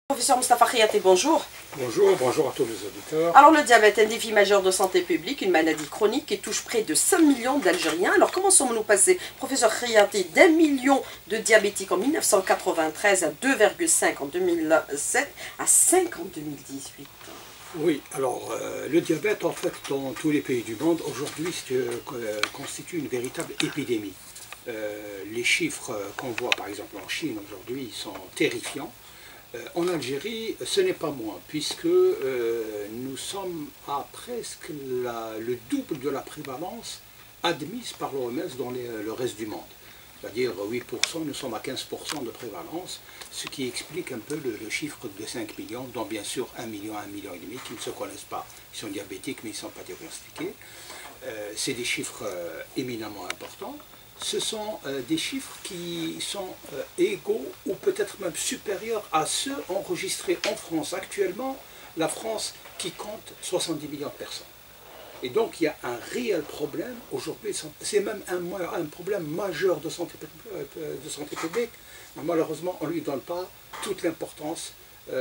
Professeur Moustapha Khiati, bonjour. Bonjour, bonjour à tous les auditeurs. Alors le diabète est un défi majeur de santé publique, une maladie chronique qui touche près de 5 millions d'Algériens. Alors comment sommes-nous passés, professeur Khiati, d'1 million de diabétiques en 1993 à 2,5 en 2007 à 5 en 2018? Oui, alors le diabète en fait dans tous les pays du monde aujourd'hui constitue une véritable épidémie. Les chiffres qu'on voit par exemple en Chine aujourd'hui sont terrifiants. En Algérie, ce n'est pas moins, puisque nous sommes à presque le double de la prévalence admise par l'OMS dans le reste du monde. C'est-à-dire 8%, nous sommes à 15% de prévalence, ce qui explique un peu le chiffre de 5 millions, dont bien sûr 1 million, 1,5 million qui ne se connaissent pas. Ils sont diabétiques mais ils ne sont pas diagnostiqués. C'est des chiffres éminemment importants. Ce sont des chiffres qui sont égaux ou peut-être même supérieurs à ceux enregistrés en France actuellement, la France qui compte 70 millions de personnes. Et donc il y a un réel problème aujourd'hui, c'est même un problème majeur de santé publique, mais malheureusement on ne lui donne pas toute l'importance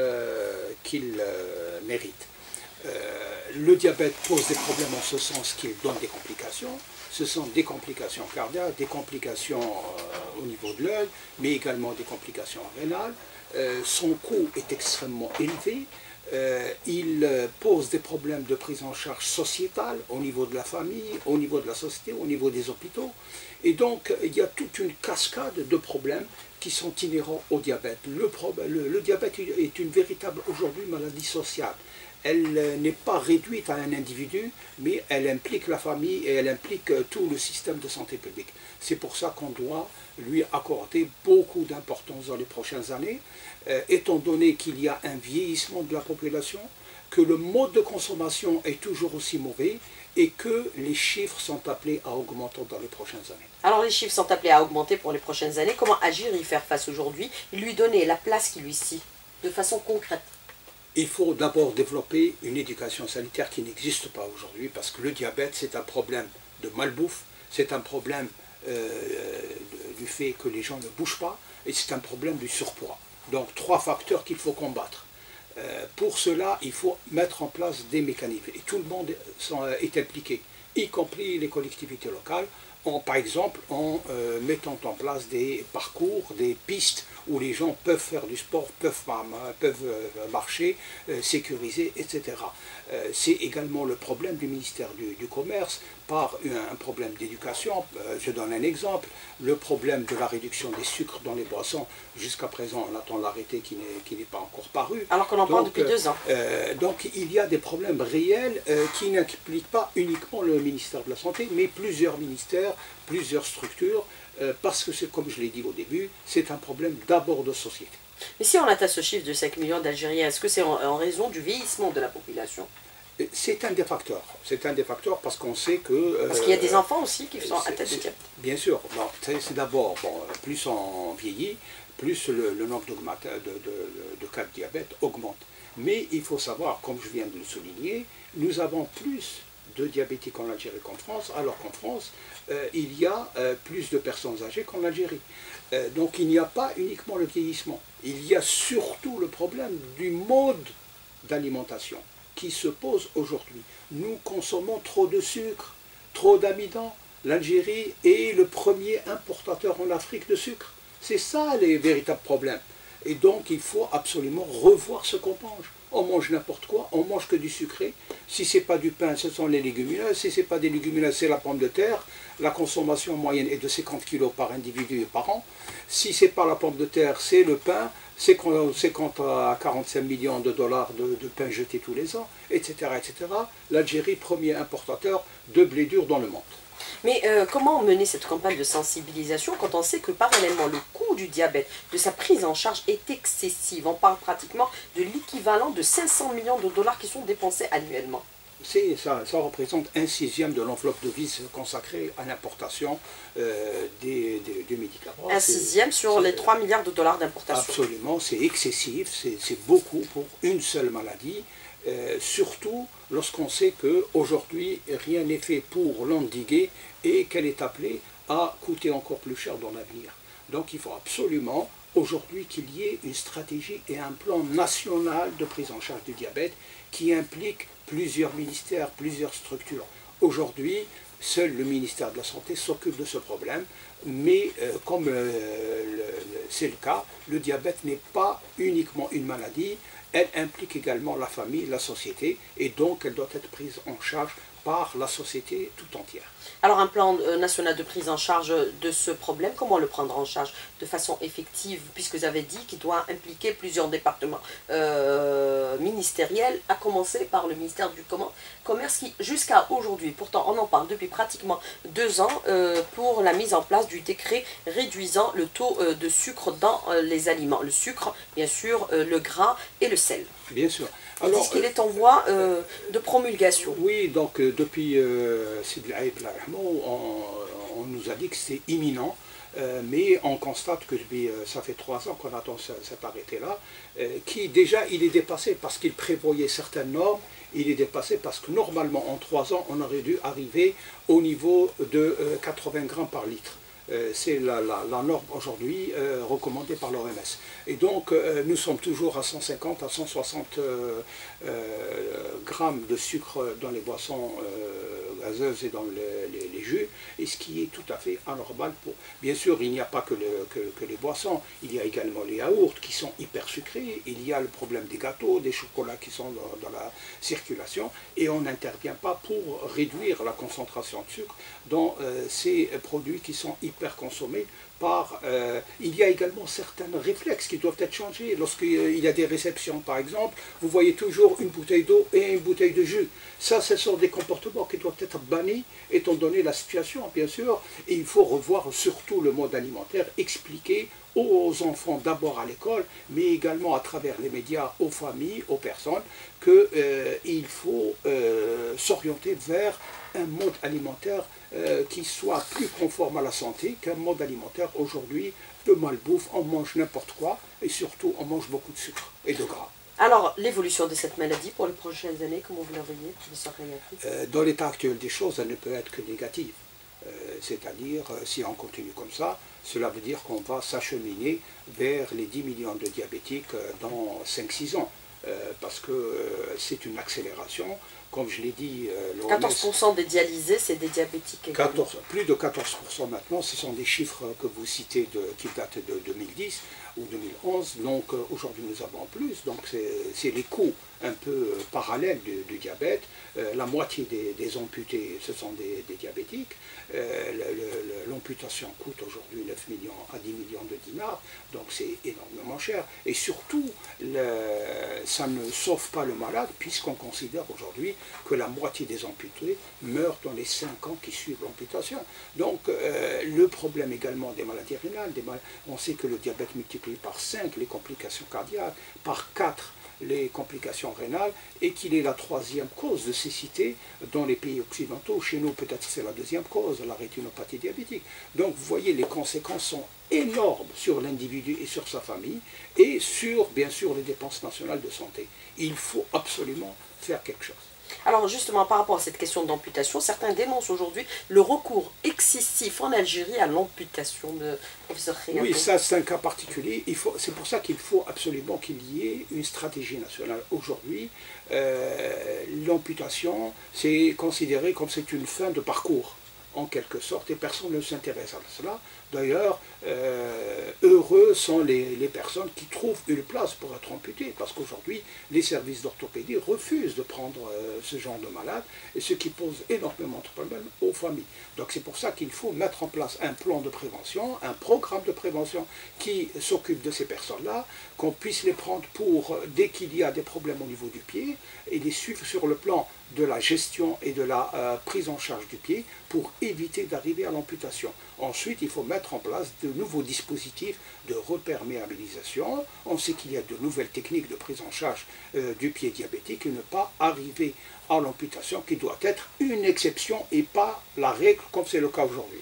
qu'il mérite. Le diabète pose des problèmes en ce sens qu'il donne des complications. Ce sont des complications cardiaques, des complications au niveau de l'œil, mais également des complications rénales. Son coût est extrêmement élevé. Il pose des problèmes de prise en charge sociétale au niveau de la famille, au niveau de la société, au niveau des hôpitaux. Et donc, il y a toute une cascade de problèmes qui sont inhérents au diabète. Le diabète est une véritable, aujourd'hui, maladie sociale. Elle n'est pas réduite à un individu, mais elle implique la famille et elle implique tout le système de santé publique. C'est pour ça qu'on doit lui accorder beaucoup d'importance dans les prochaines années, étant donné qu'il y a un vieillissement de la population, que le mode de consommation est toujours aussi mauvais et que les chiffres sont appelés à augmenter dans les prochaines années. Alors les chiffres sont appelés à augmenter pour les prochaines années. Comment agir et y faire face aujourd'hui? Lui donner la place qui lui sied, de façon concrète. Il faut d'abord développer une éducation sanitaire qui n'existe pas aujourd'hui, parce que le diabète, c'est un problème de malbouffe, c'est un problème du fait que les gens ne bougent pas, et c'est un problème du surpoids. Donc 3 facteurs qu'il faut combattre. Pour cela, il faut mettre en place des mécanismes, et tout le monde est impliqué, y compris les collectivités locales, par exemple en mettant en place des parcours, des pistes où les gens peuvent faire du sport, peuvent marcher, sécuriser, etc. C'est également le problème du ministère du Commerce par un problème d'éducation. Je donne un exemple, le problème de la réduction des sucres dans les boissons. Jusqu'à présent, on attend l'arrêté qui n'est pas encore paru. Alors qu'on en parle depuis 2 ans. Donc il y a des problèmes réels qui n'impliquent pas uniquement le ministère de la Santé, mais plusieurs ministères, plusieurs structures, parce que, comme je l'ai dit au début, c'est un problème d'abord de société. Mais si on atteint ce chiffre de 5 millions d'Algériens, est-ce que c'est en raison du vieillissement de la population? C'est un des facteurs. C'est un des facteurs parce qu'on sait que... Parce qu'il y a des enfants aussi qui sont atteints de diabète. Bien sûr. C'est d'abord, plus on vieillit, plus le nombre de cas de diabète augmente. Mais il faut savoir, comme je viens de le souligner, nous avons plus de diabétiques en Algérie qu'en France, alors qu'en France, il y a plus de personnes âgées qu'en Algérie. Donc il n'y a pas uniquement le vieillissement, il y a surtout le problème du mode d'alimentation qui se pose aujourd'hui. Nous consommons trop de sucre, trop d'amidon. L'Algérie est le premier importateur en Afrique de sucre. C'est ça les véritables problèmes. Et donc il faut absolument revoir ce qu'on mange. On mange n'importe quoi, on mange que du sucré. Si ce n'est pas du pain, ce sont les légumineuses. Si ce n'est pas des légumineuses, c'est la pomme de terre. La consommation moyenne est de 50 kg par individu et par an. Si ce n'est pas la pomme de terre, c'est le pain. C'est quand à 45 millions de dollars de pain jeté tous les ans, etc. etc. L'Algérie, premier importateur de blé dur dans le monde. Mais comment mener cette campagne de sensibilisation quand on sait que parallèlement le coût du diabète, de sa prise en charge est excessif? On parle pratiquement de l'équivalent de 500 millions de dollars qui sont dépensés annuellement. Ça représente 1/6 de l'enveloppe de vis consacrée à l'importation des médicaments. 1/6 sur les 3 milliards de dollars d'importation. Absolument, c'est excessif, c'est beaucoup pour une seule maladie. Surtout lorsqu'on sait qu'aujourd'hui, rien n'est fait pour l'endiguer et qu'elle est appelée à coûter encore plus cher dans l'avenir. Donc il faut absolument aujourd'hui qu'il y ait une stratégie et un plan national de prise en charge du diabète qui implique plusieurs ministères, plusieurs structures. Aujourd'hui, seul le ministère de la Santé s'occupe de ce problème, mais comme c'est le cas, le diabète n'est pas uniquement une maladie, elle implique également la famille, la société, et donc elle doit être prise en charge par la société tout entière. Alors un plan national de prise en charge de ce problème, comment le prendre en charge de façon effective, puisque vous avez dit qu'il doit impliquer plusieurs départements ministériels, à commencer par le ministère du Commerce qui jusqu'à aujourd'hui, pourtant on en parle depuis pratiquement 2 ans, pour la mise en place du décret réduisant le taux de sucre dans les aliments. Le sucre, bien sûr, le gras et le sel. Bien sûr. Alors, est-ce qu'il est en voie de promulgation? Oui, donc depuis on nous a dit que c'est imminent, mais on constate que ça fait 3 ans qu'on attend cet arrêté-là, qui déjà il est dépassé parce qu'il prévoyait certaines normes, il est dépassé parce que normalement en 3 ans on aurait dû arriver au niveau de 80 grammes par litre. C'est la norme aujourd'hui recommandée par l'OMS. Et donc nous sommes toujours à 150 à 160 grammes de sucre dans les boissons gazeuses et dans les jus, et ce qui est tout à fait anormal. Bien sûr, il n'y a pas que les boissons, il y a également les yaourts qui sont hyper sucrés, il y a le problème des gâteaux, des chocolats qui sont dans la circulation, et on n'intervient pas pour réduire la concentration de sucre dans ces produits qui sont hyper consommés il y a également certains réflexes qui doivent être changés. Lorsqu'il y a des réceptions, par exemple, vous voyez toujours une bouteille d'eau et une bouteille de jus. Ça, ce sont des comportements qui doivent être bannis, étant donné la situation, bien sûr. Et il faut revoir surtout le mode alimentaire, expliquer aux enfants d'abord à l'école, mais également à travers les médias, aux familles, aux personnes, qu'il faut s'orienter vers un mode alimentaire qui soit plus conforme à la santé qu'un mode alimentaire aujourd'hui de malbouffe. On mange n'importe quoi et surtout on mange beaucoup de sucre et de gras. Alors, l'évolution de cette maladie pour les prochaines années, comment vous la voyez, professeur Khayati? Dans l'état actuel des choses, elle ne peut être que négative. C'est-à-dire, si on continue comme ça, cela veut dire qu'on va s'acheminer vers les 10 millions de diabétiques dans 5-6 ans. Parce que c'est une accélération, comme je l'ai dit. 14% des dialysés, c'est des diabétiques. Plus de 14% maintenant, ce sont des chiffres que vous citez qui datent de 2010 ou 2011, donc aujourd'hui nous avons plus, donc c'est les coûts un peu parallèles du diabète. La moitié des amputés, ce sont des diabétiques. L'amputation coûte aujourd'hui 9 millions à 10 millions de dinars, donc c'est énormément cher. Et surtout, ça ne sauve pas le malade, puisqu'on considère aujourd'hui que la moitié des amputés meurent dans les 5 ans qui suivent l'amputation. Donc le problème également des maladies rénales, on sait que le diabète multiplie par 5 les complications cardiaques, par 4 les complications rénales, et qu'il est la 3e cause de cécité dans les pays occidentaux. Chez nous, peut-être c'est la 2e cause, la rétinopathie diabétique. Donc vous voyez, les conséquences sont énormes sur l'individu et sur sa famille, et sur, bien sûr, les dépenses nationales de santé. Il faut absolument faire quelque chose. Alors justement, par rapport à cette question d'amputation, certains dénoncent aujourd'hui le recours excessif en Algérie à l'amputation de professeur Khayati. Oui, ça c'est un cas particulier. C'est pour ça qu'il faut absolument qu'il y ait une stratégie nationale aujourd'hui. L'amputation, c'est considéré comme c'est une fin de parcours, en quelque sorte, et personne ne s'intéresse à cela. D'ailleurs, heureux sont les personnes qui trouvent une place pour être amputées, parce qu'aujourd'hui, les services d'orthopédie refusent de prendre ce genre de malade, et ce qui pose énormément de problèmes aux familles. Donc c'est pour ça qu'il faut mettre en place un plan de prévention, un programme de prévention qui s'occupe de ces personnes-là, qu'on puisse les prendre dès qu'il y a des problèmes au niveau du pied, et les suivre sur le plan de la gestion et de la prise en charge du pied pour éviter d'arriver à l'amputation. Ensuite, il faut mettre en place de nouveaux dispositifs de reperméabilisation. On sait qu'il y a de nouvelles techniques de prise en charge du pied diabétique et ne pas arriver à l'amputation qui doit être une exception et pas la règle comme c'est le cas aujourd'hui.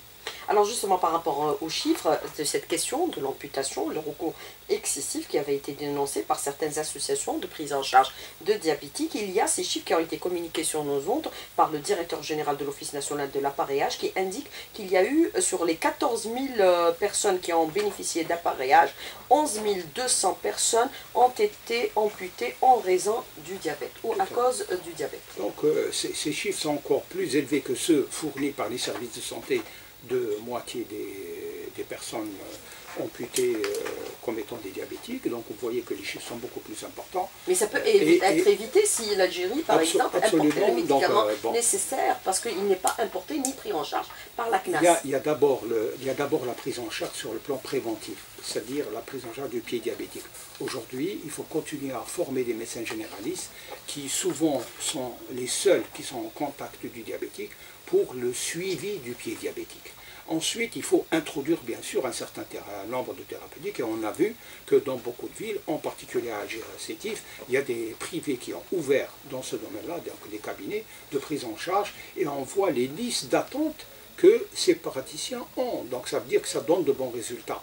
Alors justement par rapport aux chiffres de cette question de l'amputation, le recours excessif qui avait été dénoncé par certaines associations de prise en charge de diabétiques, il y a ces chiffres qui ont été communiqués sur nos ondes par le directeur général de l'Office national de l'appareillage qui indique qu'il y a eu sur les 14 000 personnes qui ont bénéficié d'appareillage, 11 200 personnes ont été amputées en raison du diabète ou à cause du diabète. Donc ces chiffres sont encore plus élevés que ceux fournis par les services de santé de moitié des personnes amputées comme étant des diabétiques. Donc vous voyez que les chiffres sont beaucoup plus importants. Mais ça peut être évité si l'Algérie, par exemple, importait les médicaments nécessaires, parce qu'il n'est pas importé ni pris en charge par la CNAS. Il y a d'abord la prise en charge sur le plan préventif, c'est-à-dire la prise en charge du pied diabétique. Aujourd'hui, il faut continuer à former des médecins généralistes qui souvent sont les seuls qui sont en contact du diabétique pour le suivi du pied diabétique. Ensuite, il faut introduire bien sûr un certain nombre de thérapeutiques et on a vu que dans beaucoup de villes, en particulier à Alger-Sétif, il y a des privés qui ont ouvert dans ce domaine-là, donc des cabinets de prise en charge et on voit les listes d'attente que ces praticiens ont. Donc ça veut dire que ça donne de bons résultats.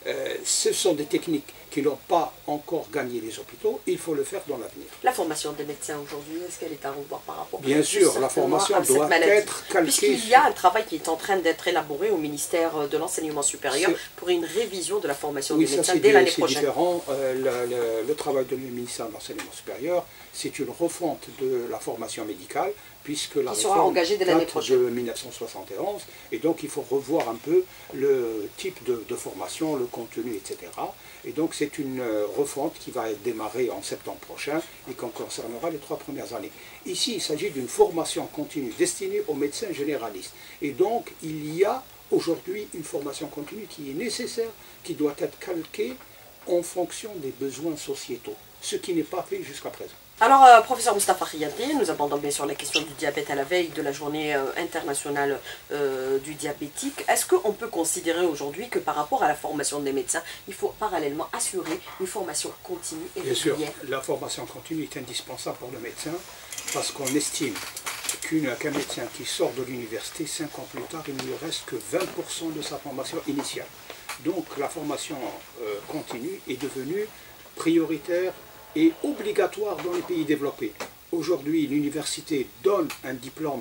Ce sont des techniques qui n'ont pas encore gagné les hôpitaux, il faut le faire dans l'avenir. La formation des médecins aujourd'hui, est-ce qu'elle est à revoir par rapport Bien sûr, la formation doit être calquée. Puisqu'il y a un travail qui est en train d'être élaboré au ministère de l'Enseignement supérieur pour une révision de la formation des médecins dès l'année prochaine. C'est différent. Le travail du ministère de l'Enseignement supérieur, c'est une refonte de la formation médicale, puisque la réforme date de 1971, et donc il faut revoir un peu le type de formation, le contenu, etc. Et donc c'est une refonte qui va démarrer en septembre prochain et qui concernera les 3 premières années. Ici, il s'agit d'une formation continue destinée aux médecins généralistes. Et donc il y a aujourd'hui une formation continue qui est nécessaire, qui doit être calquée en fonction des besoins sociétaux, ce qui n'est pas fait jusqu'à présent. Alors, professeur Moustapha Riadri, nous abordons bien sûr la question du diabète à la veille de la journée internationale du diabétique. Est-ce qu'on peut considérer aujourd'hui que par rapport à la formation des médecins, il faut parallèlement assurer une formation continue et régulière? Bien sûr, la formation continue est indispensable pour le médecin parce qu'on estime qu'un médecin qui sort de l'université, 5 ans plus tard, il ne lui reste que 20% de sa formation initiale. Donc la formation continue est devenue prioritaire et obligatoire dans les pays développés. Aujourd'hui, l'université donne un diplôme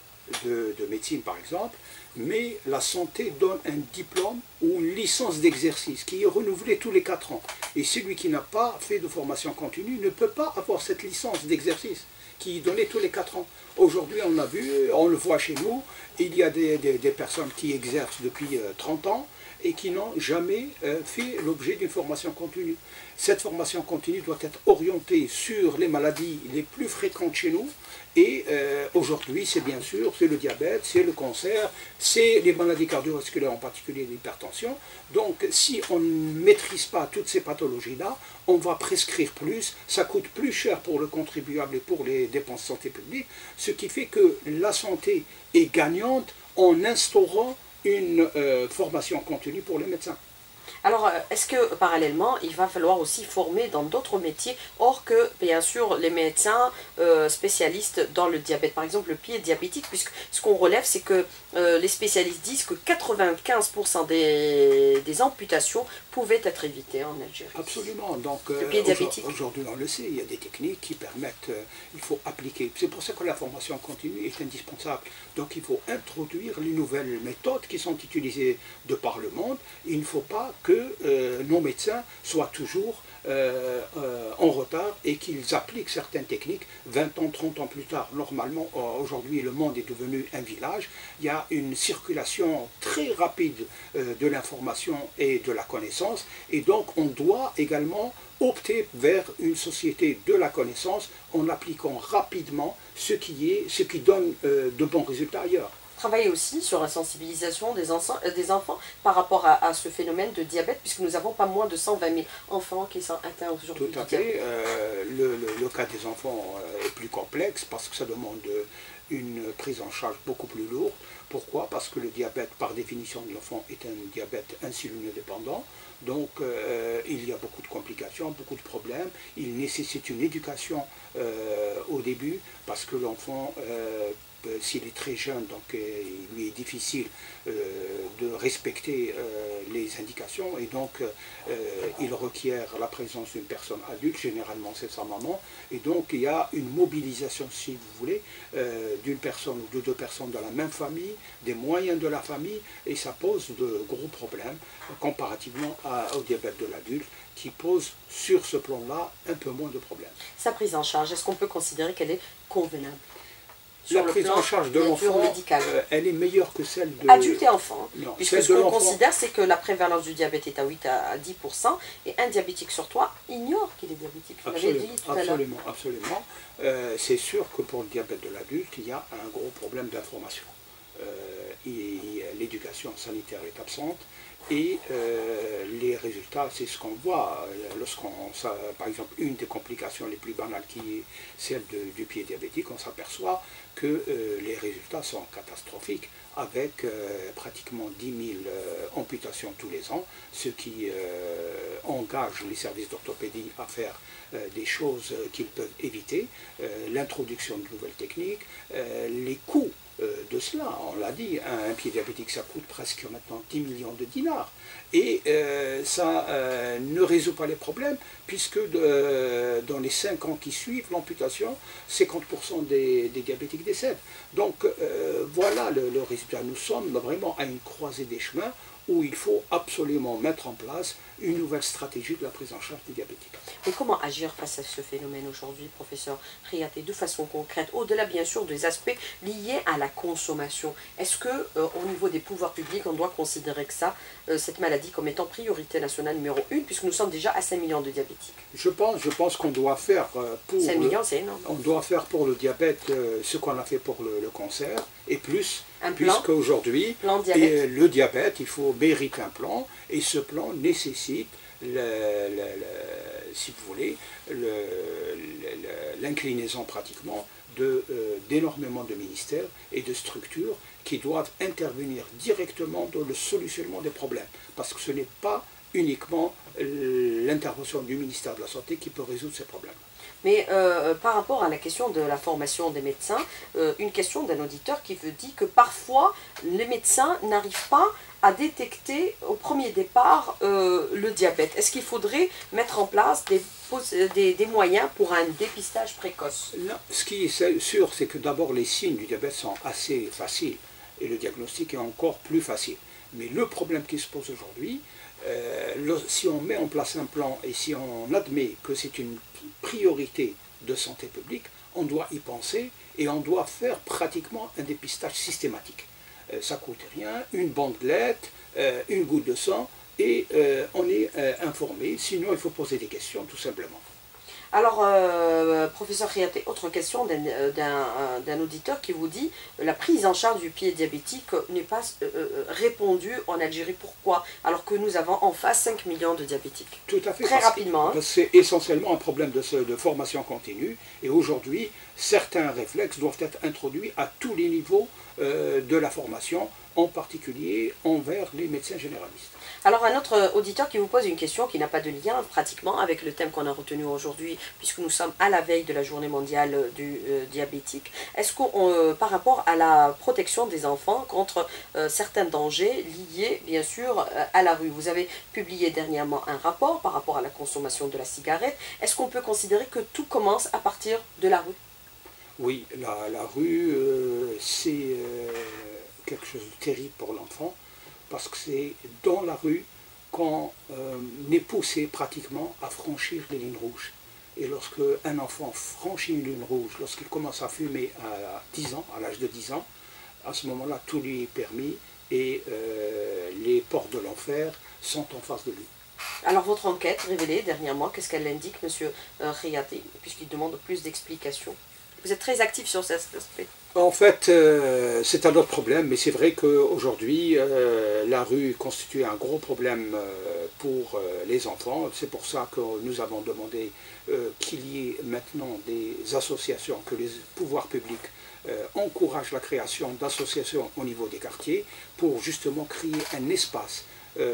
de médecine, par exemple, mais la santé donne un diplôme ou une licence d'exercice qui est renouvelée tous les 4 ans. Et celui qui n'a pas fait de formation continue ne peut pas avoir cette licence d'exercice qui est donnée tous les 4 ans. Aujourd'hui, on a vu, on le voit chez nous, il y a des personnes qui exercent depuis 30 ans, et qui n'ont jamais fait l'objet d'une formation continue. Cette formation continue doit être orientée sur les maladies les plus fréquentes chez nous, et aujourd'hui c'est bien sûr c'est le diabète, c'est le cancer, c'est les maladies cardiovasculaires, en particulier l'hypertension. Donc si on ne maîtrise pas toutes ces pathologies-là, on va prescrire plus, ça coûte plus cher pour le contribuable et pour les dépenses de santé publique, ce qui fait que la santé est gagnante en instaurant une formation continue pour les médecins. Alors, est-ce que parallèlement, il va falloir aussi former dans d'autres métiers, or que, bien sûr, les médecins spécialistes dans le diabète, par exemple le pied diabétique, puisque ce qu'on relève, c'est que les spécialistes disent que 95% des amputations pouvaient être évitées en Algérie. Absolument. Donc, le pied diabétique. Aujourd'hui, on le sait, il y a des techniques qui permettent, il faut appliquer. C'est pour ça que la formation continue est indispensable. Donc, il faut introduire les nouvelles méthodes qui sont utilisées de par le monde. Il ne faut pas que nos médecins soient toujours en retard et qu'ils appliquent certaines techniques 20 ans, 30 ans plus tard. Normalement, aujourd'hui, le monde est devenu un village. Il y a une circulation très rapide de l'information et de la connaissance. Et donc, on doit également opter vers une société de la connaissance en appliquant rapidement ce qui donne de bons résultats ailleurs. Travailler aussi sur la sensibilisation des enfants par rapport à ce phénomène de diabète, puisque nous avons pas moins de 120 000 enfants qui sont atteints aujourd'hui. Tout à fait. Le cas des enfants est plus complexe parce que ça demande une prise en charge beaucoup plus lourde. Pourquoi? Parce que le diabète, par définition de l'enfant, est un diabète insulinodépendant. Donc il y a beaucoup de complications, beaucoup de problèmes. Il nécessite une éducation au début parce que l'enfant s'il est très jeune, donc il lui est difficile de respecter les indications, et donc il requiert la présence d'une personne adulte, généralement c'est sa maman, et donc il y a une mobilisation, si vous voulez, d'une personne ou de deux personnes de la même famille, des moyens de la famille, et ça pose de gros problèmes comparativement au diabète de l'adulte, qui pose sur ce plan-là un peu moins de problèmes. Sa prise en charge, est-ce qu'on peut considérer qu'elle est convenable? La prise en charge de l'enfant, elle est meilleure que celle de... Adulte et enfant. Non, puisque ce qu'on considère, c'est que la prévalence du diabète est à 8 à 10%, et un diabétique sur trois ignore qu'il est diabétique. Vous l'avez dit tout à l'heure. Absolument, absolument. C'est sûr que pour le diabète de l'adulte, il y a un gros problème d'information. L'éducation sanitaire est absente, et les résultats, c'est ce qu'on voit par exemple, une des complications les plus banales qui est celle du pied diabétique, on s'aperçoit que les résultats sont catastrophiques, avec pratiquement 10 000 amputations tous les ans, ce qui engage les services d'orthopédie à faire des choses qu'ils peuvent éviter, l'introduction de nouvelles techniques, les coûts de cela, on l'a dit, un pied diabétique ça coûte presque maintenant 10 millions de dinars, et ça ne résout pas les problèmes, puisque dans les 5 ans qui suivent l'amputation, 50% des diabétiques décèdent. Donc voilà le résultat. Nous sommes vraiment à une croisée des chemins où il faut absolument mettre en place une nouvelle stratégie de la prise en charge des diabétiques. Mais comment agir face à ce phénomène aujourd'hui, professeur Riaté, de façon concrète, au-delà bien sûr des aspects liés à la consommation? Est-ce que au niveau des pouvoirs publics, on doit considérer que cette maladie comme étant priorité nationale numéro 1, puisque nous sommes déjà à 5 millions de diabétiques? Je pense qu'on doit faire pour 5 millions, c'est énorme. On doit faire pour le diabète ce qu'on a fait pour le cancer, et plus, puisqu'aujourd'hui, le diabète, il faut mériter un plan, et ce plan nécessite, si vous voulez, l'inclinaison pratiquement d'énormément de ministères et de structures qui doivent intervenir directement dans le solutionnement des problèmes. Parce que ce n'est pas uniquement l'intervention du ministère de la Santé qui peut résoudre ces problèmes. Mais par rapport à la question de la formation des médecins, une question d'un auditeur qui veut dire que parfois les médecins n'arrivent pas à détecter au premier départ le diabète. Est-ce qu'il faudrait mettre en place des moyens pour un dépistage précoce? Non, ce qui est sûr, c'est que d'abord les signes du diabète sont assez faciles et le diagnostic est encore plus facile. Mais le problème qui se pose aujourd'hui, si on met en place un plan et si on admet que c'est une priorité de santé publique, on doit y penser et on doit faire pratiquement un dépistage systématique. Ça ne coûte rien, une bandelette, une goutte de sang, et on est informé, sinon il faut poser des questions tout simplement. Alors, professeur Riaté, autre question d'un auditeur qui vous dit la prise en charge du pied diabétique n'est pas répondue en Algérie. Pourquoi? Alors que nous avons en face 5 millions de diabétiques. Tout à fait. Très rapidement. C'est essentiellement un problème de formation continue. Et aujourd'hui, certains réflexes doivent être introduits à tous les niveaux de la formation, en particulier envers les médecins généralistes. Alors un autre auditeur qui vous pose une question qui n'a pas de lien pratiquement avec le thème qu'on a retenu aujourd'hui, puisque nous sommes à la veille de la journée mondiale du diabétique. Est-ce qu'on, par rapport à la protection des enfants contre certains dangers liés bien sûr à la rue, vous avez publié dernièrement un rapport par rapport à la consommation de la cigarette. Est-ce qu'on peut considérer que tout commence à partir de la rue? Oui, la rue, c'est quelque chose de terrible pour l'enfant, parce que c'est dans la rue qu'on est poussé pratiquement à franchir les lignes rouges. Et lorsque un enfant franchit une ligne rouge, lorsqu'il commence à fumer à 10 ans, à l'âge de 10 ans, à ce moment-là, tout lui est permis et les portes de l'enfer sont en face de lui. Alors votre enquête révélée dernièrement, qu'est-ce qu'elle indique, M. Riaté, puisqu'il demande plus d'explications? Vous êtes très actif sur cet aspect. En fait, c'est un autre problème, mais c'est vrai qu'aujourd'hui, la rue constitue un gros problème pour les enfants. C'est pour ça que nous avons demandé qu'il y ait maintenant des associations, que les pouvoirs publics encouragent la création d'associations au niveau des quartiers pour justement créer un espace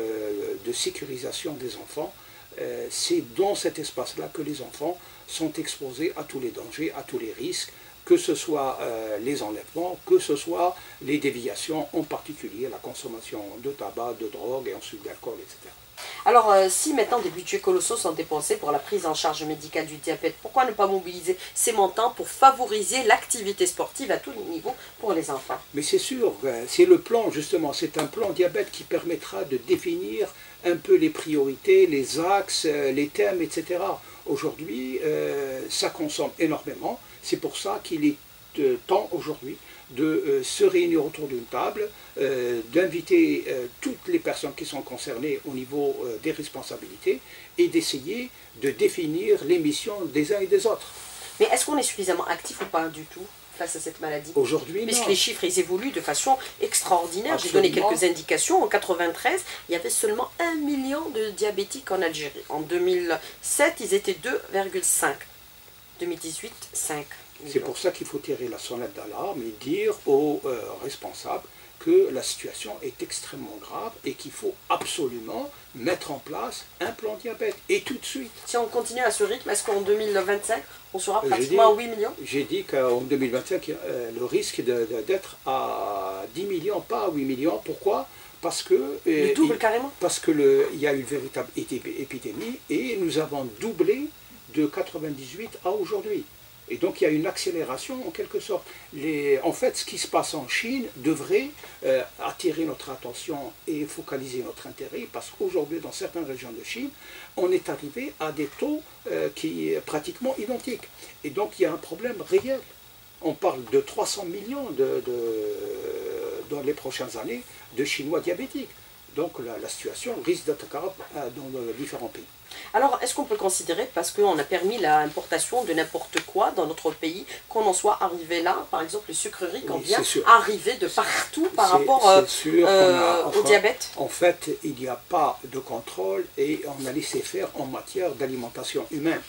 de sécurisation des enfants. C'est dans cet espace-là que les enfants sont exposés à tous les dangers, à tous les risques, que ce soit les enlèvements, que ce soit les déviations, en particulier la consommation de tabac, de drogue et ensuite d'alcool, etc. Alors, si maintenant des budgets colossaux sont dépensés pour la prise en charge médicale du diabète, pourquoi ne pas mobiliser ces montants pour favoriser l'activité sportive à tous les niveaux pour les enfants? Mais c'est sûr, c'est le plan justement, c'est un plan diabète qui permettra de définir un peu les priorités, les axes, les thèmes, etc. Aujourd'hui, ça consomme énormément, c'est pour ça qu'il est temps aujourd'hui de se réunir autour d'une table, d'inviter toutes les personnes qui sont concernées au niveau des responsabilités et d'essayer de définir les missions des uns et des autres. Mais est-ce qu'on est suffisamment actif ou pas du tout face à cette maladie? Aujourd'hui, non. Puisque les chiffres ils évoluent de façon extraordinaire. Absolument. J'ai donné quelques indications. En 1993, il y avait seulement 1 million de diabétiques en Algérie. En 2007, ils étaient 2,5. 2018, 5. C'est pour ça qu'il faut tirer la sonnette d'alarme et dire aux responsables que la situation est extrêmement grave et qu'il faut absolument mettre en place un plan diabète, et tout de suite. Si on continue à ce rythme, est-ce qu'en 2025, on sera pratiquement à 8 millions? J'ai dit qu'en 2025, le risque d'être à 10 millions, pas à 8 millions. Pourquoi? Parce que le double carrément. Parce qu'il y a une véritable épidémie et nous avons doublé de 98 à aujourd'hui. Et donc il y a une accélération en quelque sorte. En fait, ce qui se passe en Chine devrait attirer notre attention et focaliser notre intérêt, parce qu'aujourd'hui, dans certaines régions de Chine, on est arrivé à des taux qui sont pratiquement identiques. Et donc il y a un problème réel. On parle de 300 millions dans les prochaines années de Chinois diabétiques. Donc la situation risque d'être grave dans différents pays. Alors, est-ce qu'on peut considérer, parce qu'on a permis l'importation de n'importe quoi dans notre pays, qu'on en soit arrivé là, par exemple les sucreries, qu'on vient arriver de partout par rapport au diabète? En fait, il n'y a pas de contrôle et on a laissé faire en matière d'alimentation humaine.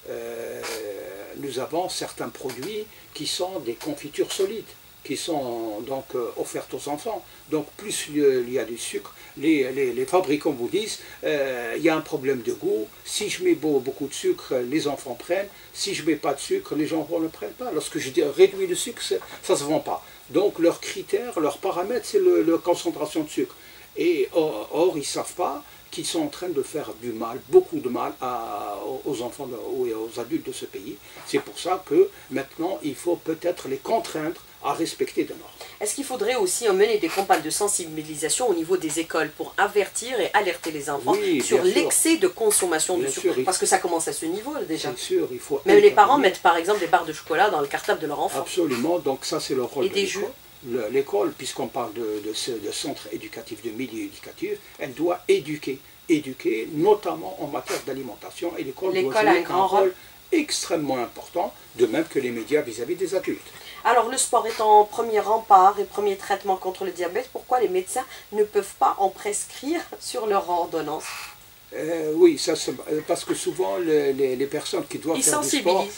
Nous avons certains produits qui sont des confitures solides, qui sont donc offertes aux enfants. Donc plus il y a du sucre, les fabricants vous disent il y a un problème de goût, si je mets beaucoup de sucre, les enfants prennent, si je ne mets pas de sucre, les enfants ne prennent pas. Lorsque je dis réduire le sucre, ça ne se vend pas. Donc leurs critères, leurs paramètres, c'est la concentration de sucre. Et or ils ne savent pas qu'ils sont en train de faire du mal, beaucoup de mal aux enfants et aux adultes de ce pays. C'est pour ça que maintenant il faut peut-être les contraindre à respecter des normes. Est-ce qu'il faudrait aussi mener des campagnes de sensibilisation au niveau des écoles pour avertir et alerter les enfants sur l'excès de consommation de sucre? Parce que ça commence à ce niveau déjà. Bien sûr, il faut... Même les parents mettent par exemple des barres de chocolat dans le cartable de leur enfant. Absolument, donc ça c'est le rôle et de des jus. L'école, puisqu'on parle de centre éducatif, de milieu éducatif, elle doit éduquer, notamment en matière d'alimentation, et l'école doit jouer un grand rôle extrêmement important, de même que les médias vis-à-vis des adultes. Alors le sport étant premier rempart et premier traitement contre le diabète, pourquoi les médecins ne peuvent pas en prescrire sur leur ordonnance? Oui, parce que souvent les personnes qui doivent faire du sport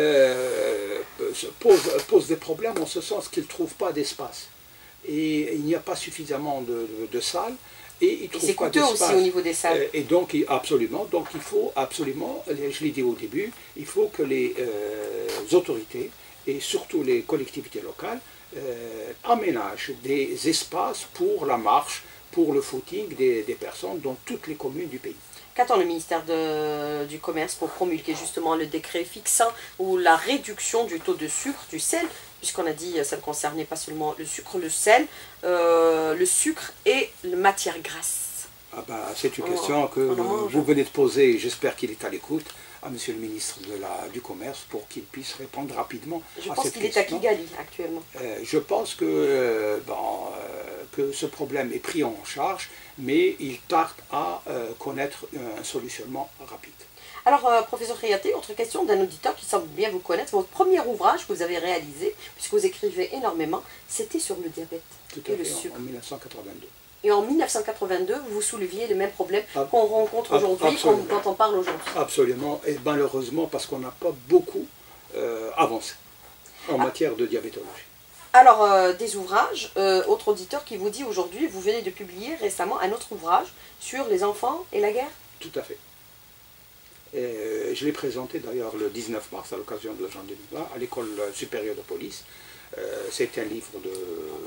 posent des problèmes en ce sens qu'ils ne trouvent pas d'espace. Et il n'y a pas suffisamment de salles. Et c'est coûteux aussi au niveau des salles. Et donc, absolument, il faut absolument, je l'ai dit au début, il faut que les autorités et surtout les collectivités locales aménagent des espaces pour la marche, pour le footing des personnes dans toutes les communes du pays. Qu'attend le ministère du Commerce pour promulguer justement le décret fixant ou la réduction du taux de sucre, du sel, puisqu'on a dit ça ne concernait pas seulement le sucre, le sel, le sucre et la matière grasse? C'est une question que vous venez de poser, j'espère qu'il est à l'écoute, à Monsieur le ministre du Commerce pour qu'il puisse répondre rapidement à cette question. Je pense qu'il est à Kigali actuellement. Je pense que ce problème est pris en charge, mais il tarde à connaître un solutionnement rapide. Alors, professeur Khayati, autre question d'un auditeur qui semble bien vous connaître. Votre premier ouvrage que vous avez réalisé, puisque vous écrivez énormément, c'était sur le diabète et le sucre. En 1982. Et en 1982, vous souleviez les mêmes problèmes qu'on rencontre aujourd'hui, dont on parle aujourd'hui. Absolument, et malheureusement parce qu'on n'a pas beaucoup avancé en matière de diabétologie. Alors, des ouvrages, autre auditeur qui vous dit aujourd'hui, vous venez de publier récemment un autre ouvrage sur les enfants et la guerre? Tout à fait. Je l'ai présenté d'ailleurs le 19 mars à l'occasion de la journée du vin à l'école supérieure de police. C'est un livre de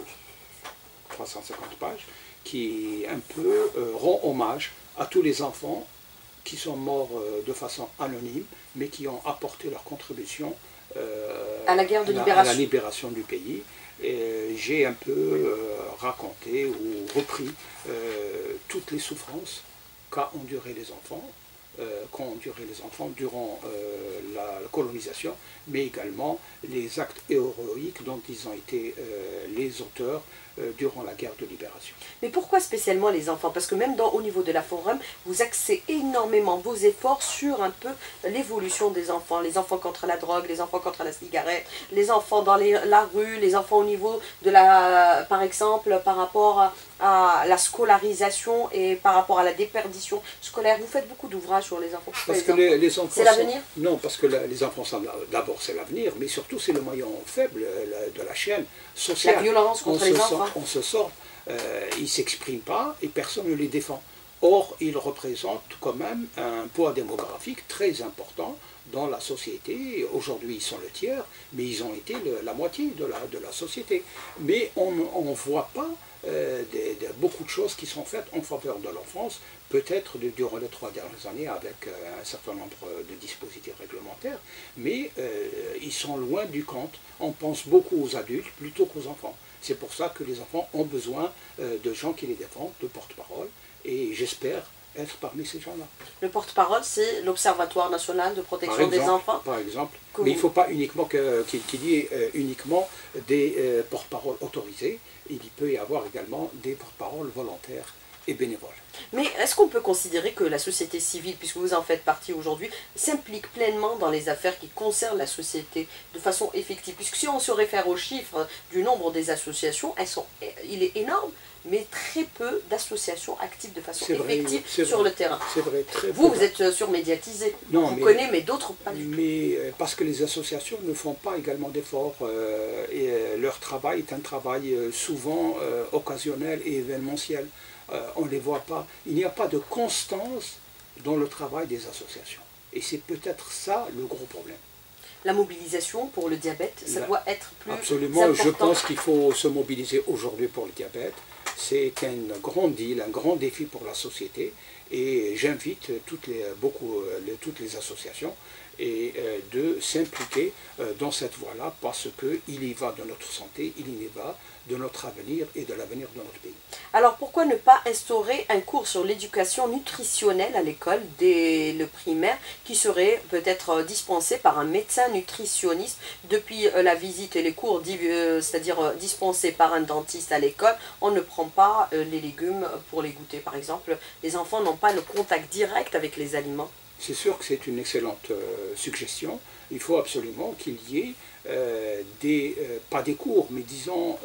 350 pages qui un peu rend hommage à tous les enfants qui sont morts de façon anonyme, mais qui ont apporté leur contribution à la guerre de à libération. la libération du pays. J'ai un peu raconté ou repris toutes les souffrances qu'ont enduré les enfants, durant la colonisation, mais également les actes héroïques dont ils ont été les auteurs durant la guerre de libération. Mais pourquoi spécialement les enfants? Parce que même au niveau de la forum, vous axez énormément vos efforts sur un peu l'évolution des enfants. Les enfants contre la drogue, les enfants contre la cigarette, les enfants dans la rue, les enfants au niveau de par exemple, par rapport à la scolarisation et par rapport à la déperdition scolaire. Vous faites beaucoup d'ouvrages sur les enfants. Parce que les enfants... C'est l'avenir? Non, parce que les enfants, d'abord c'est l'avenir, mais surtout c'est le maillon faible de la chaîne sociale. La violence contre les enfants. On se sort, ils ne s'expriment pas et personne ne les défend. Or, ils représentent quand même un poids démographique très important dans la société. Aujourd'hui, ils sont le tiers, mais ils ont été la moitié de la société. Mais on ne voit pas beaucoup de choses qui sont faites en faveur de l'enfance, peut-être durant les 3 dernières années avec un certain nombre de dispositifs réglementaires, mais ils sont loin du compte. On pense beaucoup aux adultes plutôt qu'aux enfants. C'est pour ça que les enfants ont besoin de gens qui les défendent, de porte-parole, et j'espère être parmi ces gens-là. Le porte-parole, c'est l'Observatoire national de protection des enfants. Par exemple, mais il ne faut pas uniquement qu'il y ait uniquement des porte-paroles autorisés, il peut y avoir également des porte-paroles volontaires et bénévoles. Mais est-ce qu'on peut considérer que la société civile, puisque vous en faites partie aujourd'hui, s'implique pleinement dans les affaires qui concernent la société de façon effective? Puisque si on se réfère aux chiffres du nombre des associations, il est énorme, mais très peu d'associations actives de façon effective sur le terrain. C'est vrai, très peu. Vous êtes surmédiatisé, vous connaissez, mais d'autres pas du tout. Mais parce que les associations ne font pas également d'efforts, et leur travail est un travail souvent occasionnel et événementiel. On ne les voit pas. Il n'y a pas de constance dans le travail des associations. Et c'est peut-être ça le gros problème. La mobilisation pour le diabète, ça doit être plus absolument, important. Je pense qu'il faut se mobiliser aujourd'hui pour le diabète. C'est un grand deal, un grand défi pour la société. Et j'invite toutes les associations de s'impliquer dans cette voie-là, parce qu'il y va de notre santé, il y va de notre avenir et de l'avenir de notre pays. Alors pourquoi ne pas instaurer un cours sur l'éducation nutritionnelle à l'école dès le primaire, qui serait peut-être dispensé par un médecin nutritionniste depuis la visite et les cours, c'est-à-dire dispensés par un dentiste à l'école? On ne prend pas les légumes pour les goûter par exemple. Les enfants n'ont pas le contact direct avec les aliments. C'est sûr que c'est une excellente suggestion. Il faut absolument qu'il y ait pas des cours, mais disons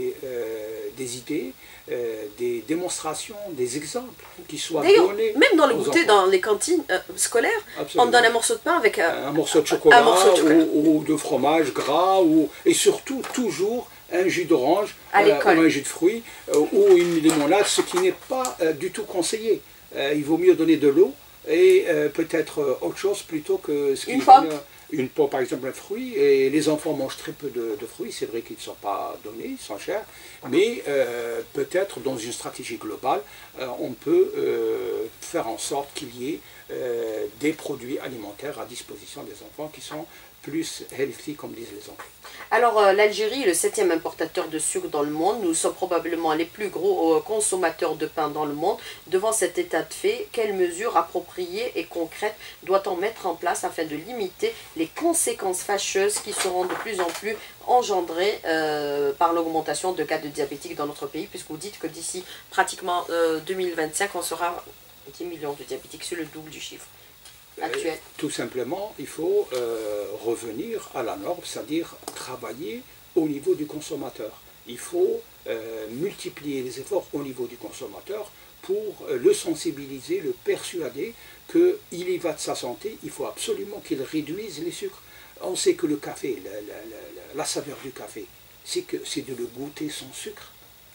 des idées, des démonstrations, des exemples qui soient donnés. Même dans le goûter, dans les cantines scolaires, absolument. On donne un morceau de pain avec un morceau de chocolat, ou de fromage gras, et surtout toujours un jus d'orange ou un jus de fruits ou une limonade, ce qui n'est pas du tout conseillé. Il vaut mieux donner de l'eau et peut-être autre chose plutôt que ce qui une pomme, par exemple, un fruit, et les enfants mangent très peu de fruits, c'est vrai qu'ils ne sont pas donnés, ils sont chers, mais peut-être dans une stratégie globale, on peut faire en sorte qu'il y ait des produits alimentaires à disposition des enfants qui sont plus healthy, comme disent les Anglais. Alors l'Algérie est le 7e importateur de sucre dans le monde. Nous sommes probablement les plus gros consommateurs de pain dans le monde. Devant cet état de fait, quelles mesures appropriées et concrètes doit-on mettre en place afin de limiter les conséquences fâcheuses qui seront de plus en plus engendrées par l'augmentation de cas de diabétiques dans notre pays, puisque vous dites que d'ici pratiquement 2025, on sera 10 millions de diabétiques, c'est le double du chiffre actuel. Tout simplement, il faut revenir à la norme, c'est-à-dire travailler au niveau du consommateur. Il faut multiplier les efforts au niveau du consommateur pour le sensibiliser, le persuader qu'il y va de sa santé. Il faut absolument qu'il réduise les sucres. On sait que le café, la saveur du café, c'est de le goûter sans sucre.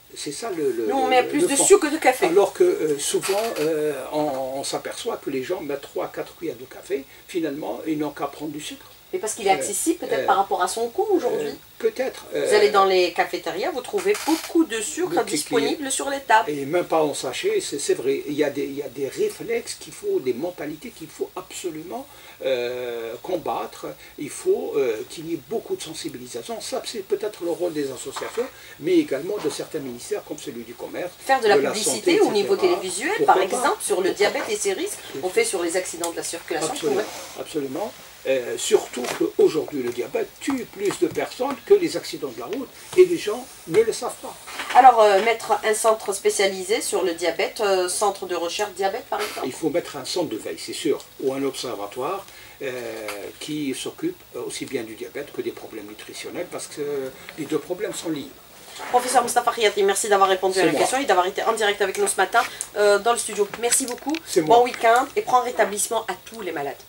C'est ça Nous, on met plus de sucre que de café. Alors que souvent, on s'aperçoit que les gens mettent 3-4 cuillères de café. Finalement, ils n'ont qu'à prendre du sucre. Mais parce qu'il est accessible peut-être par rapport à son coût aujourd'hui. Peut-être. Vous allez dans les cafétérias, vous trouvez beaucoup de sucre disponible sur les tables. Et même pas en sachet, c'est vrai. Il y a des réflexes qu'il faut, des mentalités qu'il faut absolument combattre. Il faut qu'il y ait beaucoup de sensibilisation. Ça, c'est peut-être le rôle des associations, mais également de certains ministères comme celui du commerce. Faire de la publicité santé, au niveau télévisuel, par exemple, sur le diabète et ses risques. On fait sur les accidents de la circulation. Absolument. Absolument. Surtout qu'aujourd'hui le diabète tue plus de personnes que les accidents de la route et les gens ne le savent pas. Alors mettre un centre spécialisé sur le diabète, centre de recherche diabète par exemple. Il faut mettre un centre de veille, c'est sûr, ou un observatoire qui s'occupe aussi bien du diabète que des problèmes nutritionnels parce que les deux problèmes sont liés. Professeur Moustapha Khriati, merci d'avoir répondu à la question et d'avoir été en direct avec nous ce matin dans le studio. Merci beaucoup, bon week-end et prompt rétablissement à tous les malades.